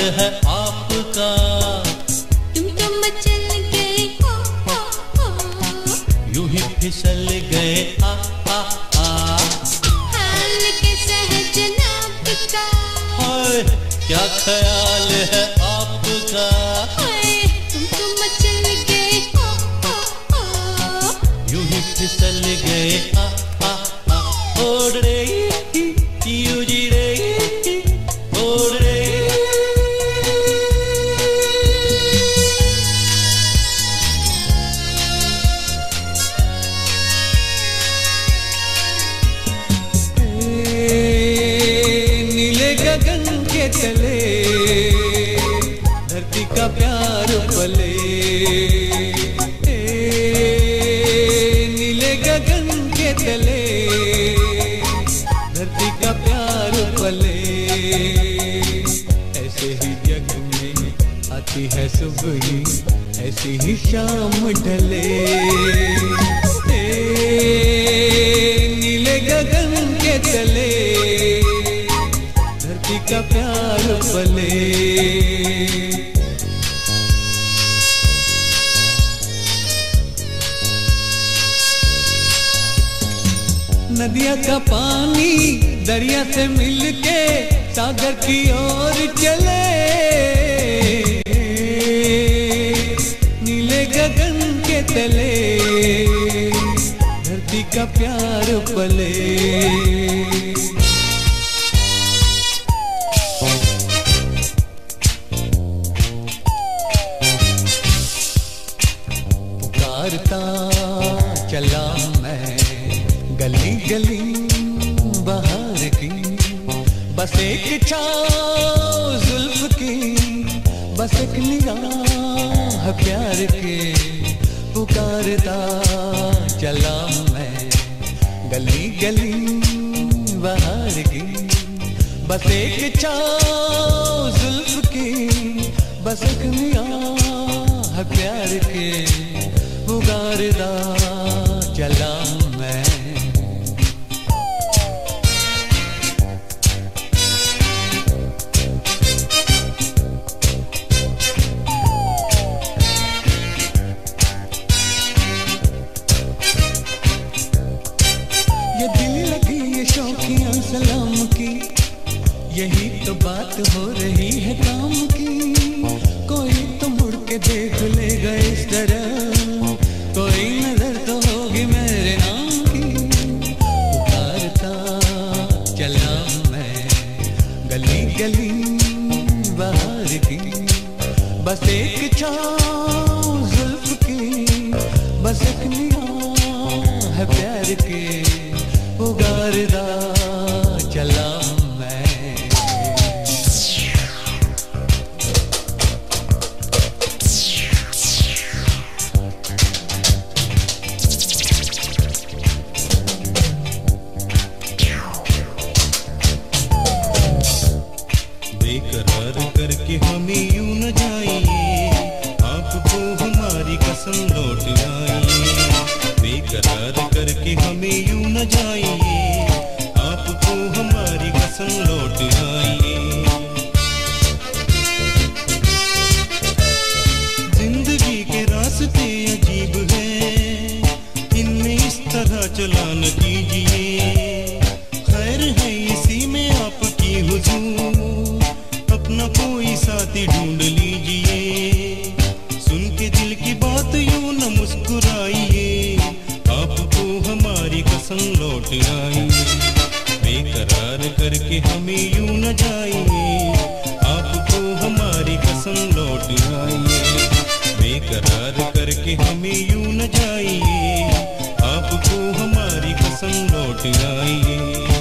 है आपका। तुम तो मचल गए यूं ही फिसल गए हाल कैसा है जनाब का। हाय क्या ख्याल है आपका। तुम तो मचल गए यूं ही फिसल गए ओड़ रे यू जी रे ओड़ रे। नीले गगन के तले धरती का प्यार पले। नीले गगन के तले धरती का प्यार पले। ऐसे ही जग में आती है सुबह ही ऐसी ही शाम ढले। नीले गगन के तले धरती का प्यार पले। नदिया का पानी दरिया से मिलके सागर की ओर चले। नीले गगन के तले धरती का प्यार पले। पुकारता चला मैं गली गली बाहर की। बस एक छाँव जुल्फ की बस एक निगाह प्यार के। पुकारता चला मैं गली गली बाहर की। बस एक छाँव जुल्फ की बस एक निगाह प्यार के। पुकारता चला मैं। ये दिल लगी ये शौकियां सलाम की। यही तो बात हो रही है काम की। कोई तो मुड़ के देख लेगा इस तरह। कोई नजर तो होगी मेरे नाम की। पुकारता चला मैं गली गली बाहर की। बस एक छाँव जुल्फ की बस एक निगाह प्यार के। पुकारता चला मैं। बेकरार करके हमें यूं न जाइए। आपको हमारी कसम लौट आइए। बेकरार करके हमें यूं न जाइए। आपको हमारी कसम लौट आइए। जिंदगी के रास्ते अजीब हैं। इनमें इस तरह चला न कीजिए। खैर है इसी में आपकी हुजूर। अपना कोई साथी ढूंढ लीजिए। सुन के दिल की बात यूं न मुस्कुराइए। आपको हमारी कसम लौट आइए। बेकरार करके हमें यूं न जाइए। आपको हमारी कसम लौट आइए। बेकरार करके हमें यूं न जाइए। आपको हमारी कसम लौट आइए।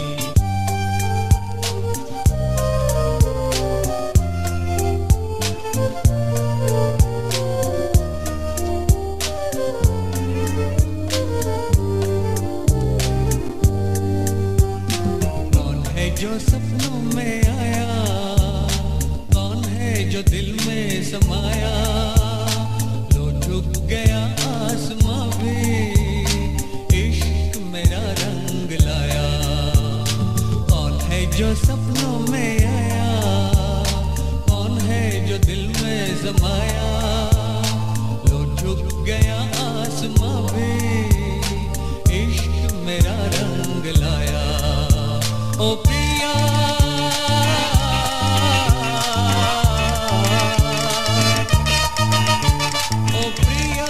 जो सपनों में आया। कौन है जो दिल में समाया। लो झुक गया आसमां भी इश्क मेरा रंग लाया। ओ प्रिया ओ प्रिया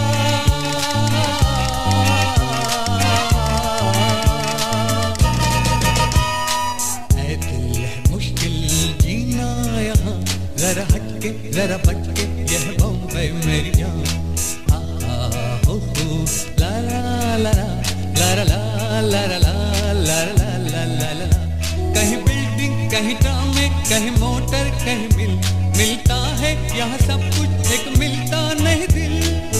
ऐ दिल है मुश्किल जीना यहाँ जरा हटके जरा बटके यह बॉम्बे मेरी जान हो ला ला ला ला ला ला ला ला ला ला ला ला। कहीं बिल्डिंग कहीं ड्रामे कहीं मोटर कहीं मिलता है यहाँ सब कुछ एक मिलता नहीं दिल।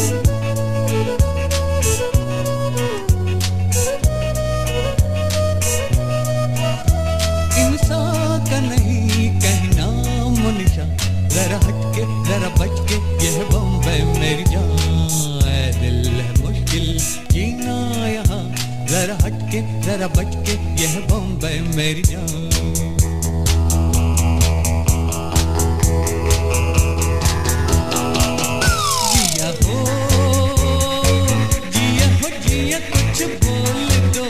इंसान का नहीं कहीं नाम निशा जरा हटके जरा बचके यह बॉम्बे मेरी जान। ऐ दिल है मुश्किल जीना यहाँ जरा हटके जरा बचके यह बॉम्बे मेरी जान। जिया हो जिया कुछ बोल दो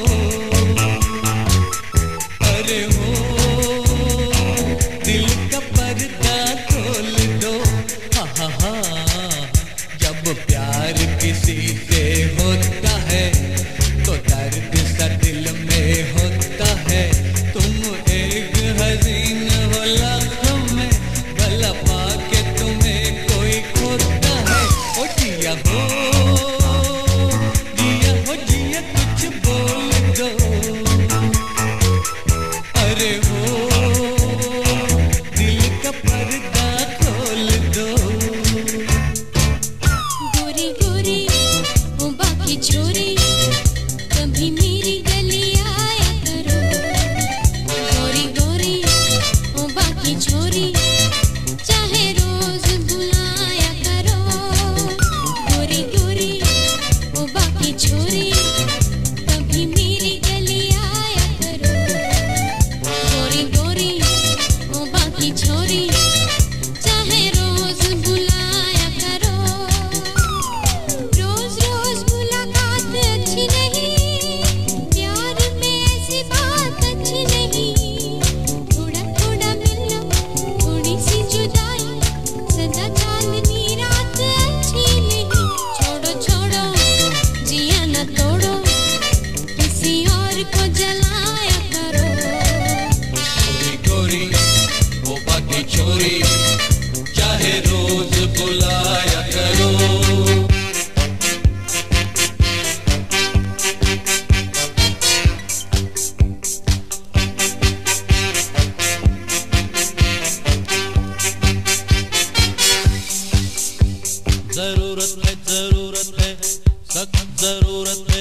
अरे हो दिल का पर्दा खोल दो। हा हा हा जब प्यार किसी से होता है तो दर्द सा दिल में होता है। तुम एक हसीन हो लाखों में भला पाके तुम्हें कोई खोता है। ओ जिया हो जिया कुछ बोल दो अरे हो दिल का पर्दा खोल दो। गोरी गोरी वो बाकी छोरी कभी मेरी गली आया करो। गोरी गोरी वो बाकी छोरी चाहे रोज बुलाया करो। गोरी गोरी वो बाकी छोरी कभी मेरी गली आया करो। गोरी गोरी वो बाकी छोरी चाहे रोज बुलाया करो। रोज रोज मुलाकात अच्छी नहीं प्यार में ऐसी बात अच्छी नहीं। थोड़ा थोड़ा मिलना थोड़ी सी जुदाई सदा चांदनी रात अच्छी नहीं। छोड़ो छोड़ो जिया न तोड़ो किसी और को जलाया करो। गोरी गोरी वो बाकी छोरी चाहे रोज बुलाया करो। जरूरत है सख्त जरूरत है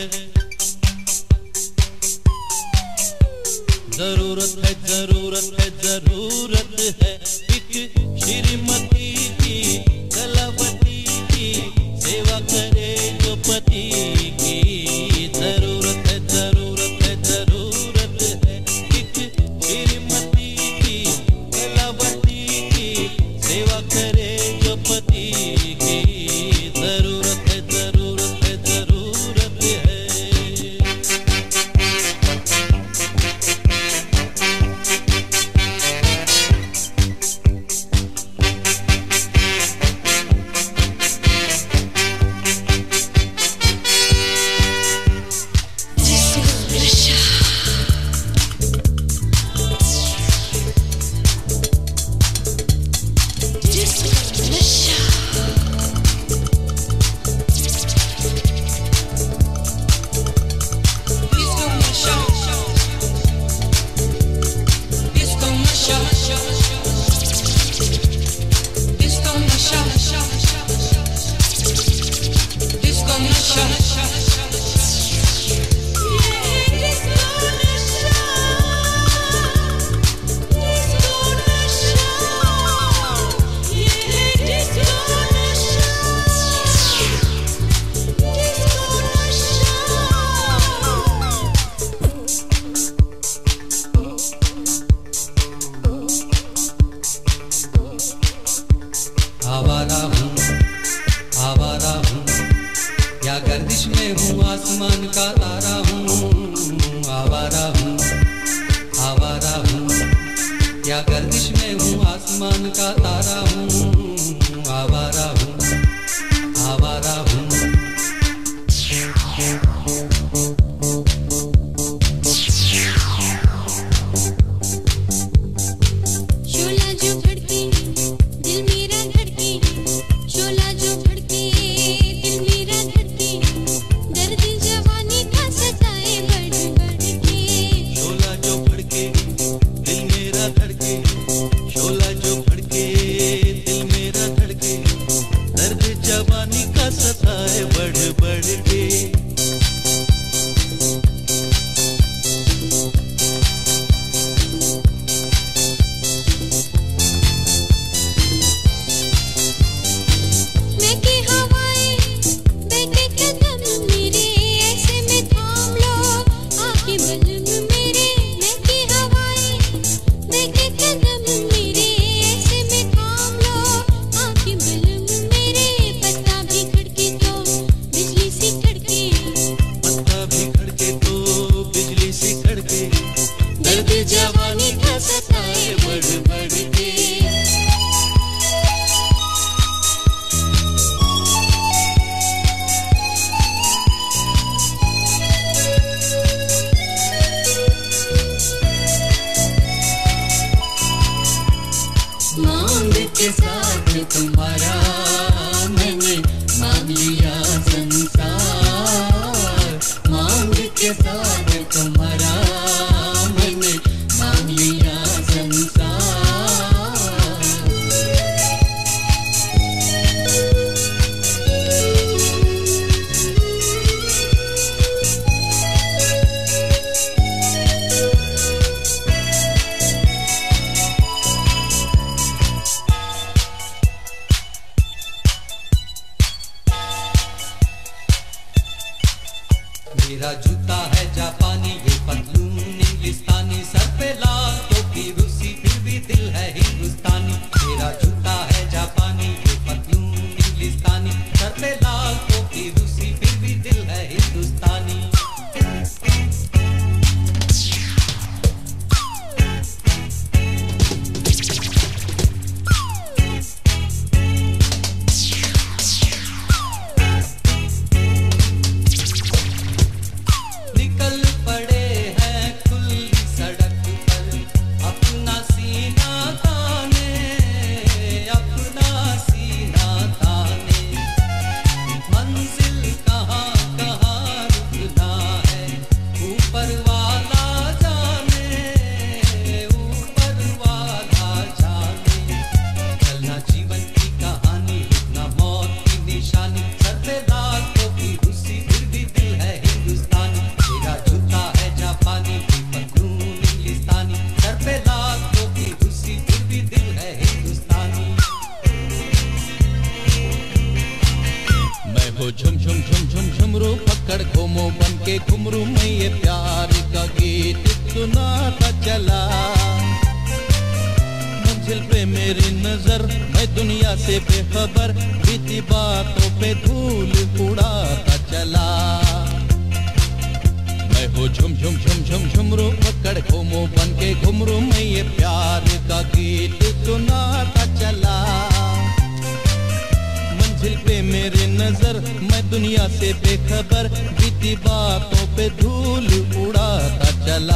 एक श्रीमती की कलावती की सेवा करे जो पति की। जरूरत है एक श्रीमती की कलावती की सेवा करे जो पति की। जरूरत है आसमान का तारा हूँ, आवारा हूँ, आवारा है बढ़ बढ़ के। मेरा जूता है जापानी, ये पतलून इंग्लिस्तानी, सर पे लाल टोपी रूसी, फिर भी दिल है हिंदुस्तानी। मेरा जूता है जापानी, ये पतलून इंग्लिस्तानी, सर पे लाल टोपी रूसी, फिर भी दिल है हिंदुस्तानी। झुम झुम झुम झुम झुमरू पकड़ घूमो बन के घुमरू, मैं ये प्यार का गीत सुनाता चला। मंजिल पे मेरी नजर, मैं दुनिया से बेखबर, बीती बातों पे धूल उड़ाता चला। मैं हो झुम झुम झुम झुम झुमरू पकड़ घूमो बन के घुमरू, मैं ये प्यार का गीत सुनाता चला। मंजिल पे मेरी नजर, मैं दुनिया से बेखबर, बीती बातों पे धूल उड़ाता चला।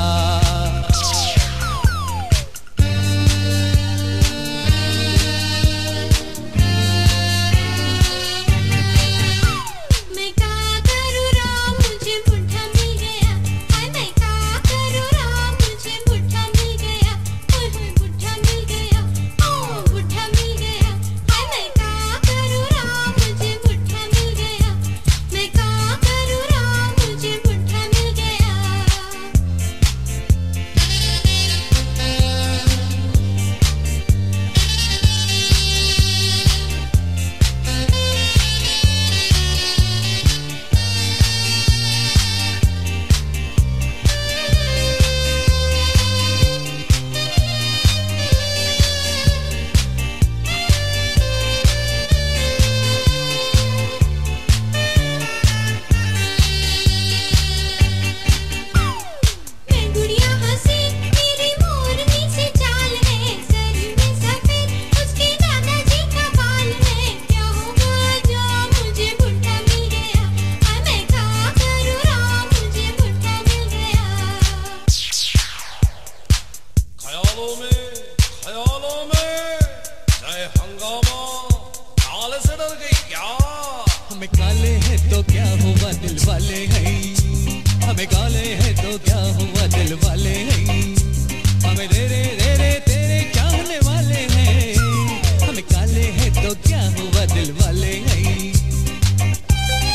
हमें काले हैं तो क्या हुआ दिल वाले हैं, हमें काले हैं तो क्या हुआ दिल वाले हैं, हमें तेरे तेरे तेरे क्या होने वाले हैं, हमें काले हैं तो क्या हुआ दिल वाले हैं।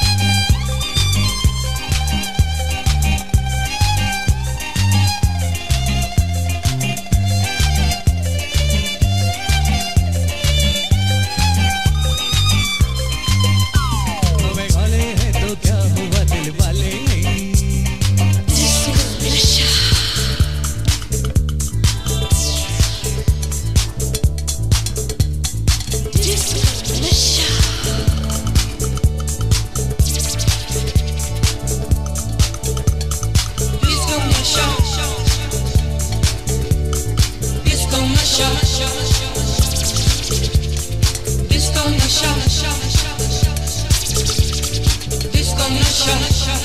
Disco Nasha.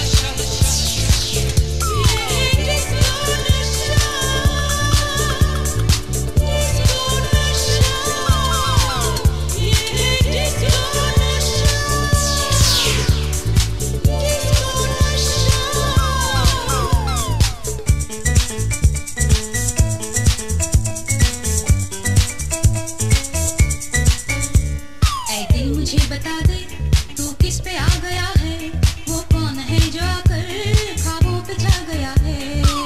मुझे बता दे तू किस पे आ गया है, वो कौन है जो आकर ख्वाबों पे छा गया है।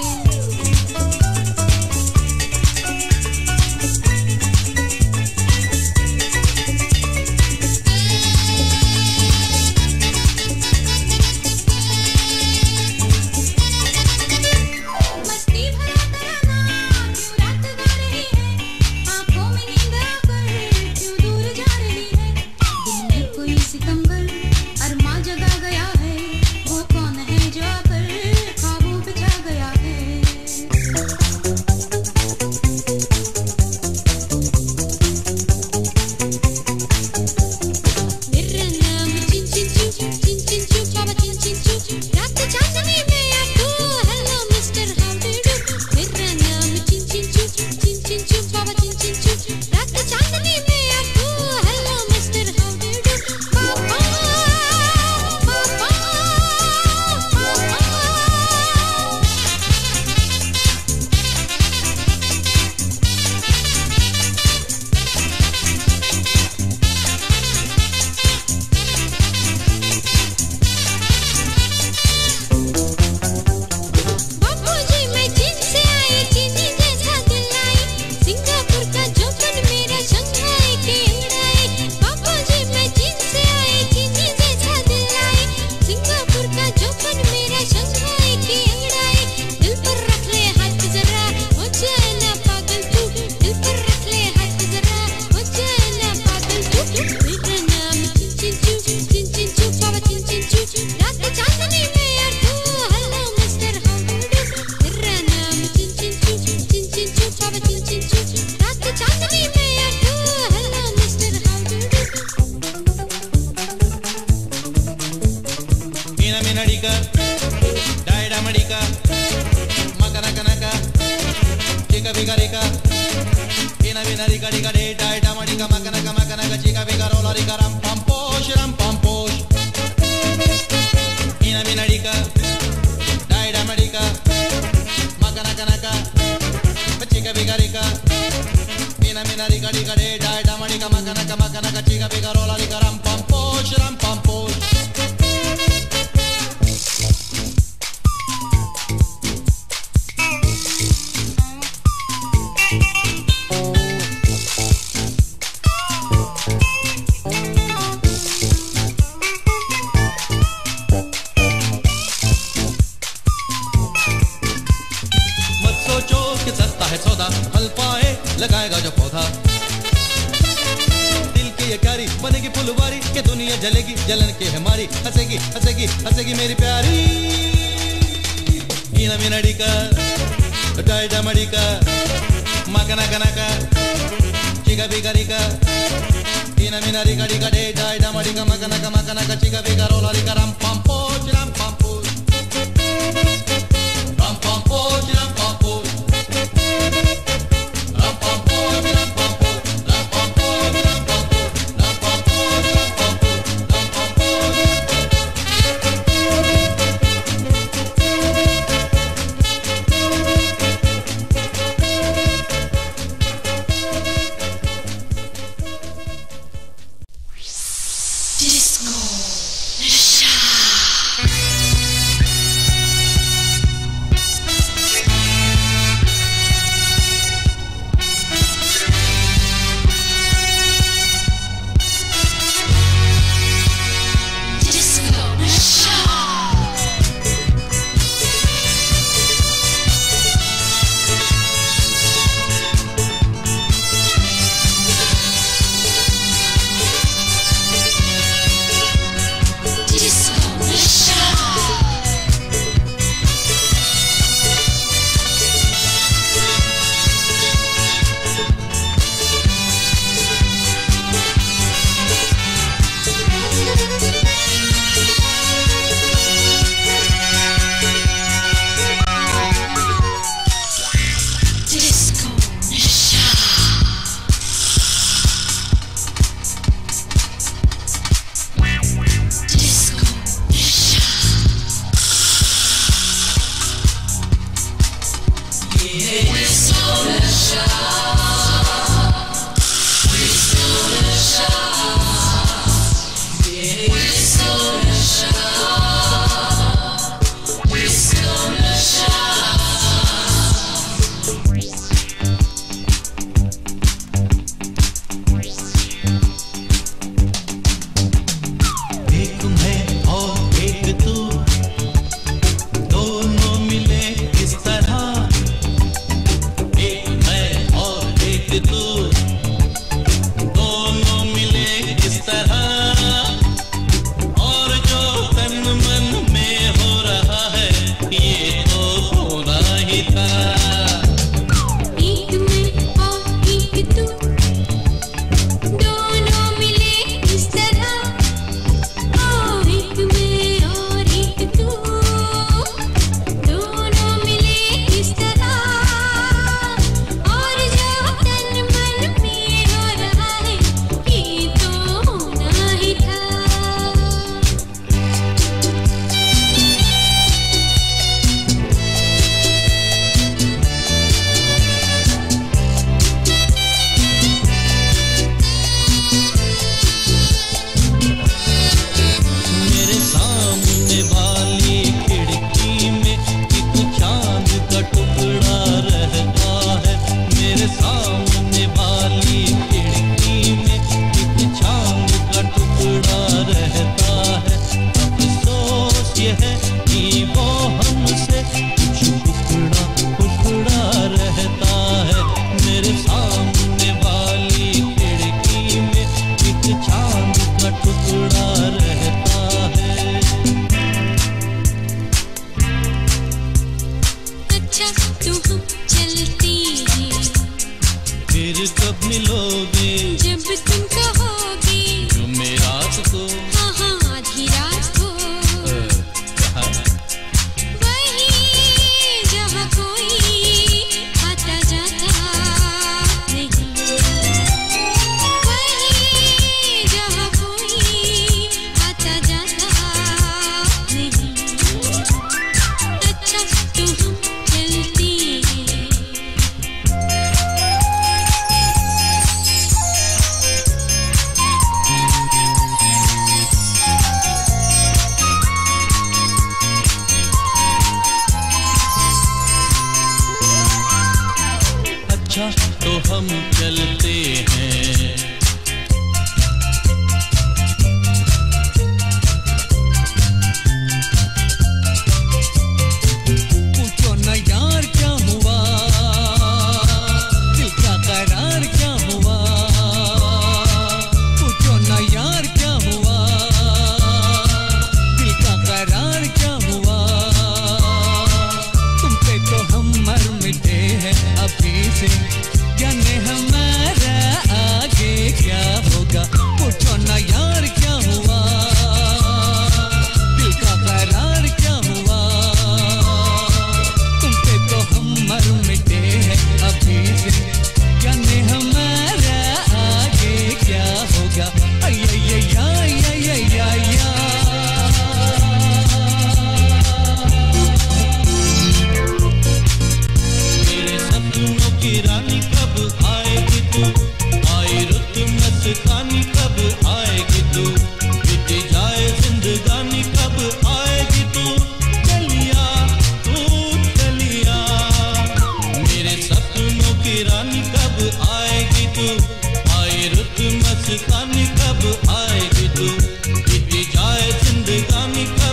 मस्ती भरा तराना क्यों रात गा रही है, आंखों में नींद आकर क्यों दूर जा रही है। दिल में कोई सितमगर अरमा जगा गया है, वो कौन है जो आकर ख्वाबों पे छा गया है। मेरा नाम चिन चिन चू, चिन चिन चू, बाबा चिन चिन चू। रात चांदनी में आपको hello mister how do do. मेरा नाम चिन चिन चू, चिन चिन चू, बाबा चिन चिन चू। रात चांदनी में आपको hello mister how do do. पापा पापा बापूजी मैं चीन से आई, चीनी जैसा दिल आई। सिंगापुर का जोबन मेरा शंघाई के अंगड़ाई। बापूजी मैं चीन से आई, चीनी जैसा दिल आई। सिंगापुर का जोबन मेरा शंघाई के अंगड़ाई। दिल पर रख ले हाथ जरा, हो जाए ना पागल तू। दिल पर रख ले हाथ जरा, हो जाए ना पागल तू। मेरा नाम चिन चिन चू, चिन चिन चू, बाबा चिन चिन चू। रात चांदनी में यार तू hello mister how do do. मेरा नाम चिन चिन चू, चिन चिन चू, बाबा चिन चिन चू। रात चांदनी में यार तू hello mister how do do. Mina minarika, daida marika, makanaka naka, chika vigarika. Mina minarika rika de daida marika, makanaka makanaka, chika vigarola rika ram pamposh ram pamposh. Mina minarika, daida marika, makanaka naka, chika vigarika. Mina minarika rika de daida marika, makanaka makanaka, chika vigarola rika ram pamposh ram pamposh. मत सोचो कि सस्ता है सौदा, फल पाए लगाएगा जो पौधा। दिल की ये क्यारी बनेगी फुलवारी, के दुनिया जलेगी जलन के हमारी। हंसेगी हंसेगी हंसेगी मेरी प्यारी। मीना मीनाडिका, डायडा मडिका, मकना कनका, चिका बिगरिका। मीना मीनाडिका डिका डे डायडा मडिका, मकना मकना का चिका बिगरोला रिका राम पम्पोच ram pampoch. Ram pampoch ram pampoch. Ram pampoch ram pampoch. Ram pampoch ram pampoch. Ram pampoch ram pampoch. Ram pampoch ram Disco Nasha.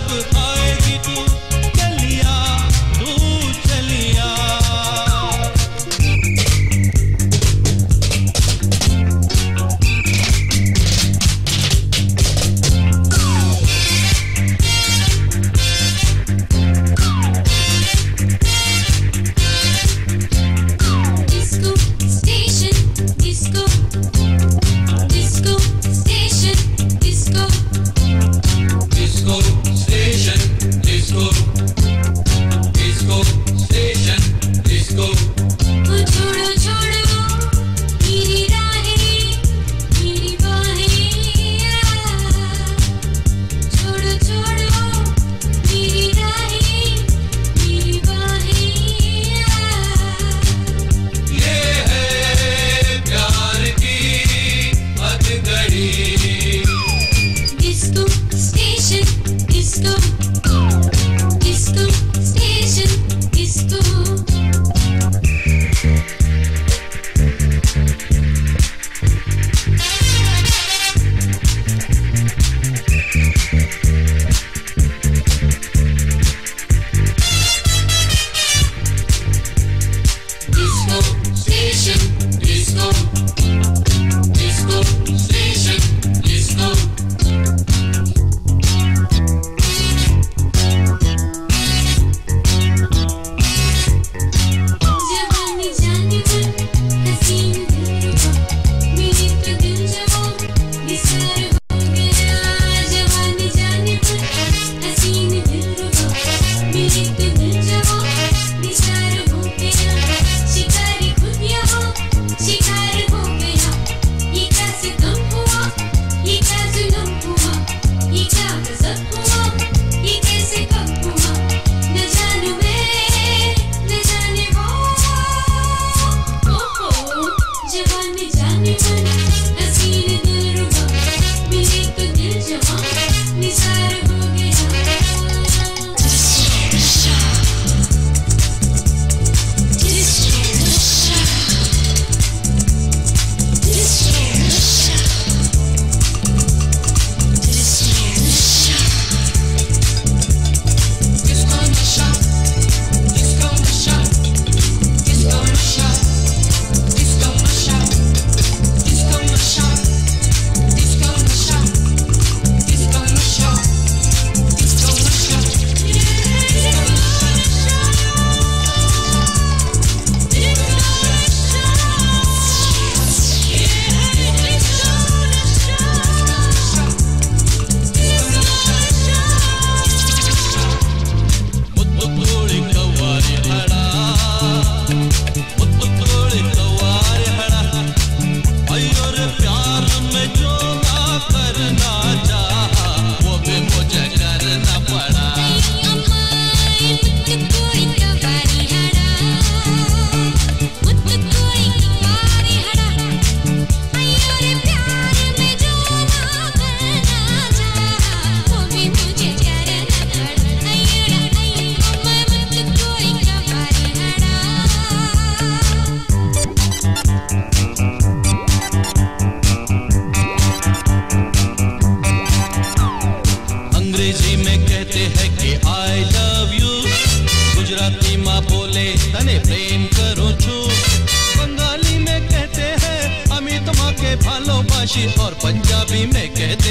भालोबाशी और पंजाबी में कहते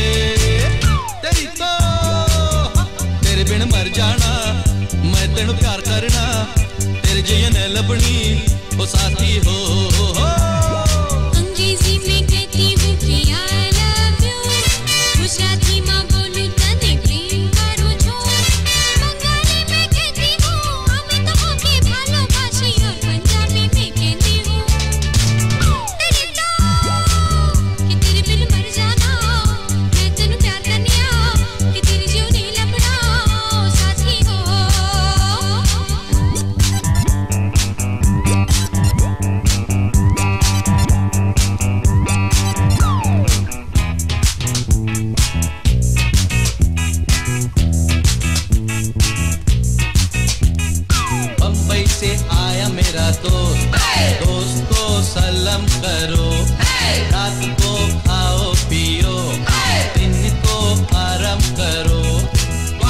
हैं तेरी तो तेरे बिन मर जाना मैं तेन प्यार करना तेरे जयन लबनी ओ साथी हो अंग्रेजी में कहती हूँ कि I love you गुजराती में बोलूँ तने प्रेम करूँ छो बंगाली में कहती हूँ हमें तो होके भालोबाशी और पंजाबी में कहती हूँ तेरी तो कि तेरे बिन मर जाना मैं तेनु प्यार करनिया कि तेरे जीवनी लपड़ा ओ साथी हो बम्बई से आया मेरा दोस्त दोस्त को सलाम करो रात को खाओ पियो दिन को आराम करो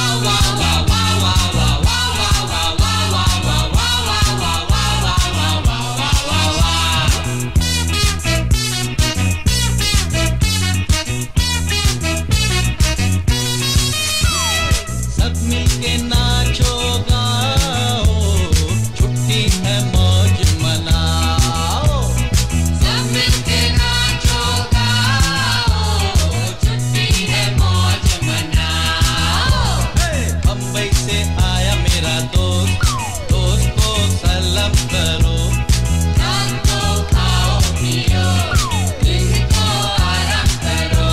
साथ मिलके नाचो गाओ, छुट्टी है मौज मनाओ। सब मिलके नाचो गाओ, छुट्टी है मौज मनाओ। बम्बई से आया मेरा दोस्त, दोस्त को सलाम करो। रात को खाओ पियो, दिन को आराम करो।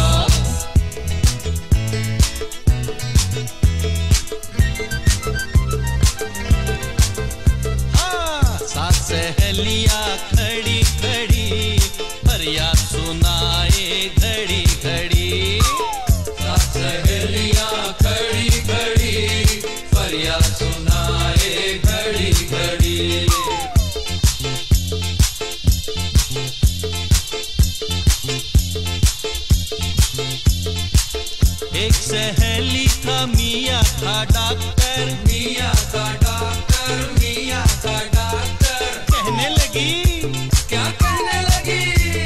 हाँ, सात सहेलियां खड़ी खड़ी फरियाद सुनाए घड़ी घड़ी। सात सहेलियां खड़ी खड़ी फरियाद सुनाए घड़ी घड़ी। एक सहेली का मियाँ था डॉक्टर, मियाँ का डॉक्टर, मियाँ का डॉक्टर। कहने लगी, क्या कहने लगी?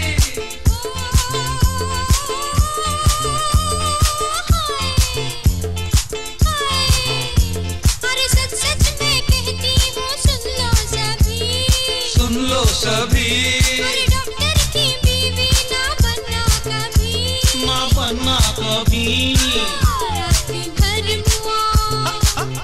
अरे सच सच में कहती हूँ, सुन लो सभी। सुन लो सभी, अरे डॉक्टर की बीवी ना बनना कभी। माँ बनना कभी। रात भर मुआ,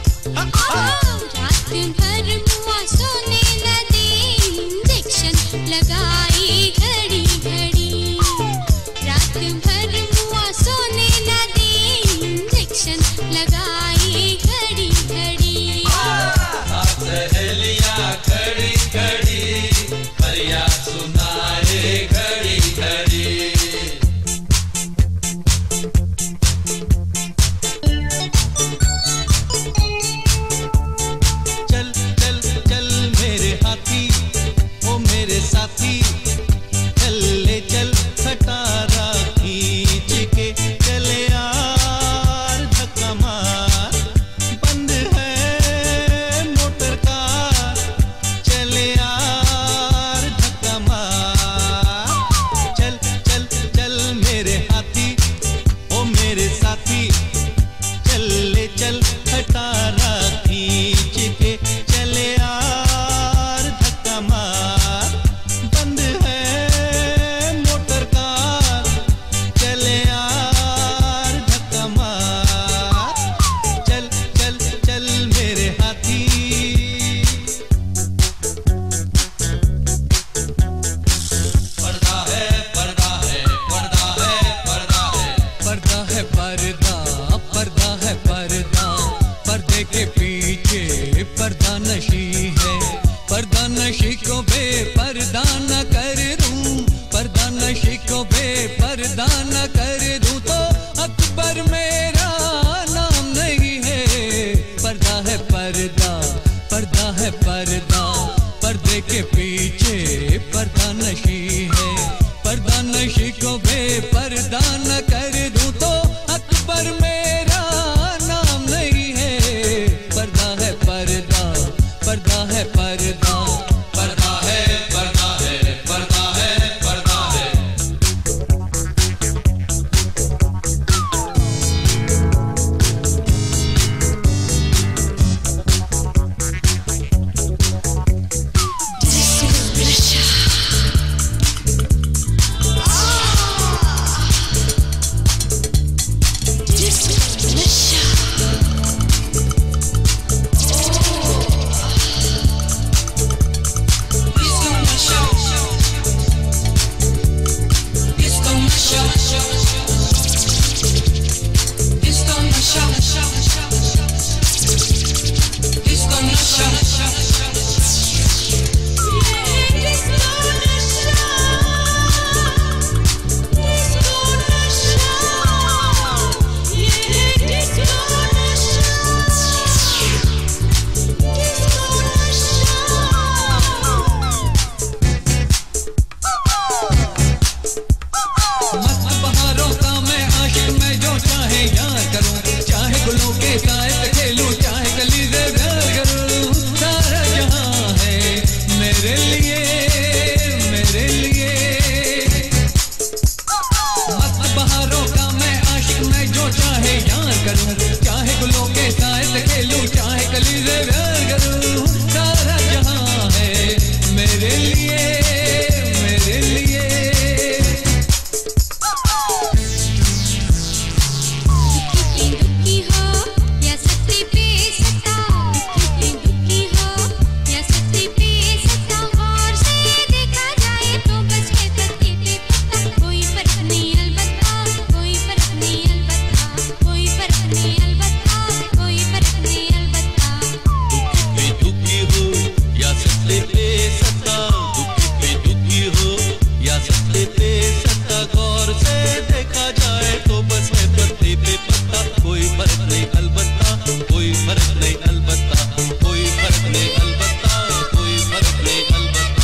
रात भर मुआ सोने न दे, इंजेक्शन लगाई घड़ी घड़ी। रात भर मुआ सोने न दे, इंजेक्शन लगाई घड़ी घड़ी। सात सहेलियां खड़ी खड़ी फरियाद सुनाए घड़ी घड़ी। चल चल चल मेरे हाथी, ओ मेरे साथी, चल ले चल खटारा खींच के चले यार धक्का मार। बंद है मोटर कार, चले यार धक्का मार। चल चल चल मेरे हाथी, ओ मेरे साथी, चल ले चल खटारा खींच के चले यार धक्का मार। बंद है मोटर कार, चले यार धक्का मार। चल चल चल मेरे हाथी। पर्दा है पर्दा है पर्दा है पर्दा है। पर्दा है पर्दा, पर्दा है पर्दा, पर्दे के पीछे पर्दा नशी है। पर्दा नशी को बेपर्दा न कर दूं, पर्दा नशी को बेपर्दा न कर दूं तो अकबर मेरा नाम नहीं है। पर्दा है पर्दा, पर्दा है पर्दा, पर्दे के पीछे पर्दा नशी है। पर्दा नशी को बेपर्दा न कर दूं तो अकबर मेरा नाम नहीं है। पर्दा है पर्दा, पर्दा है पर्दा, पर्दा है पर्दा है पर्दा है पर्दा है। चाहे गुलों के साए से खेलूं चाहे कली से प्यार करूं, सारा जहां है मेरे लिए, मेरे लिए। दुखी दुखी हो या सत्ती पे सत्ता, दुखी हो या सत्ती पे सत्ता, गौर से देखा जाए तो बस है पत्ती पे पत्ता, कोई फर्क नहीं अलबत्ता, कोई फर्क नहीं अलबत्ता, कोई फर्क नहीं अलबत्ता, कोई फर्क नहीं अलबत्ता। दुखी हो या सत्ते पे सत्ता, दुखी हो या सत्ते पे सत्ता, गौर से देखा जाए तो बस है पत्ते पे पत्ता, कोई फर्क नहीं अलबत्ता, कोई फर्क नहीं अलबत्ता, कोई फर्क नहीं अलबत्ता, कोई फर्क नहीं अलबत्ता।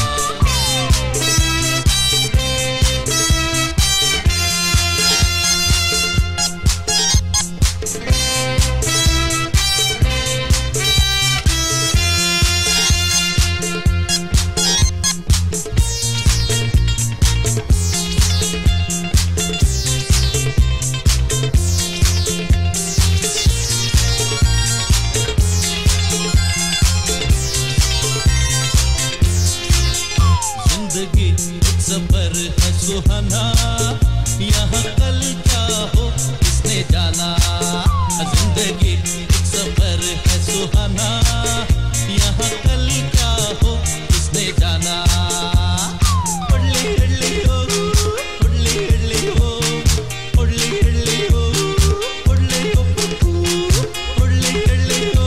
जिंदगी एक सफर है सुहाना, यहाँ कल क्या हो किसने जाना। जिंदगी एक सफर है सुहाना, यहाँ कल क्या हो किसने जाना। उड़ली उड़ली हो, उड़ली उड़ली हो, उड़ली उड़ली हो, उड़ली हो, उड़ली उड़ली हो,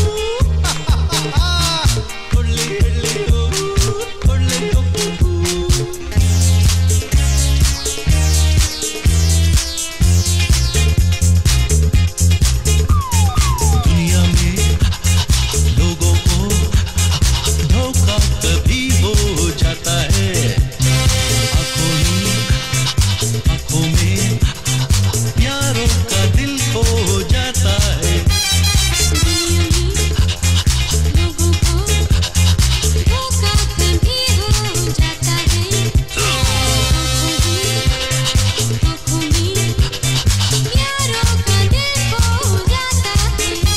उड़ली उड़ली हो, उड़ली हो। दुनिया में लोगों को धोखा कभी हो जाता है, आंखों में प्यारों का दिल खो जाता है। दुनिया में लोगों को धोखा कभी हो जाता है, आँखों में प्यारों का दिल खो जाता है।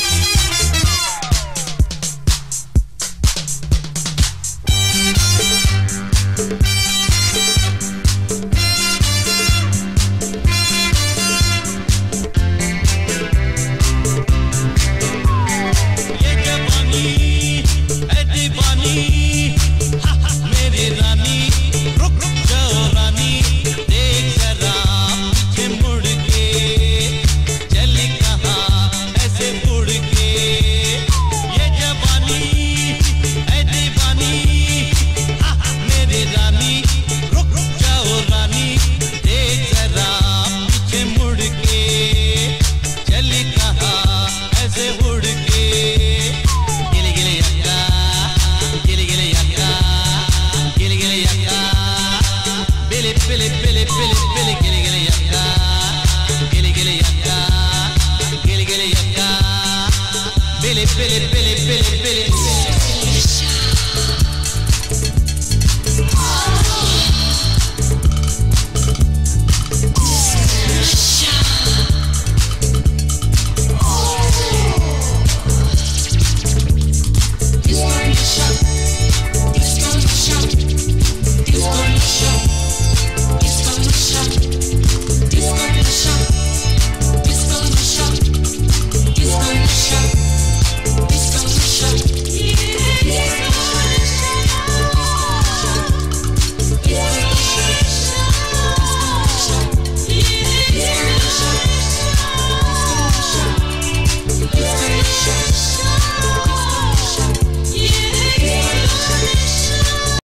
ये जवानी है दीवानी, मेरी रानी रुक रुक जाओ रानी, देख जरा पीछे मुड़ के, चली कहाँ ऐसे मुड़ के। ये जवानी है दीवानी, मेरी रानी रुक रुक जाओ रानी, देख जरा पीछे मुड़ के, चली कहाँ ऐसे मुड़ के। गिले गिले यक्का, गिले गिले यक्का, गिले गिले यक्का, बिले बिले बिले बिले बिले गिले गिले यक्का, गिले गिले यक्का, गिले गिले यक्का, बिले बिले बिले बिले बिले। Disco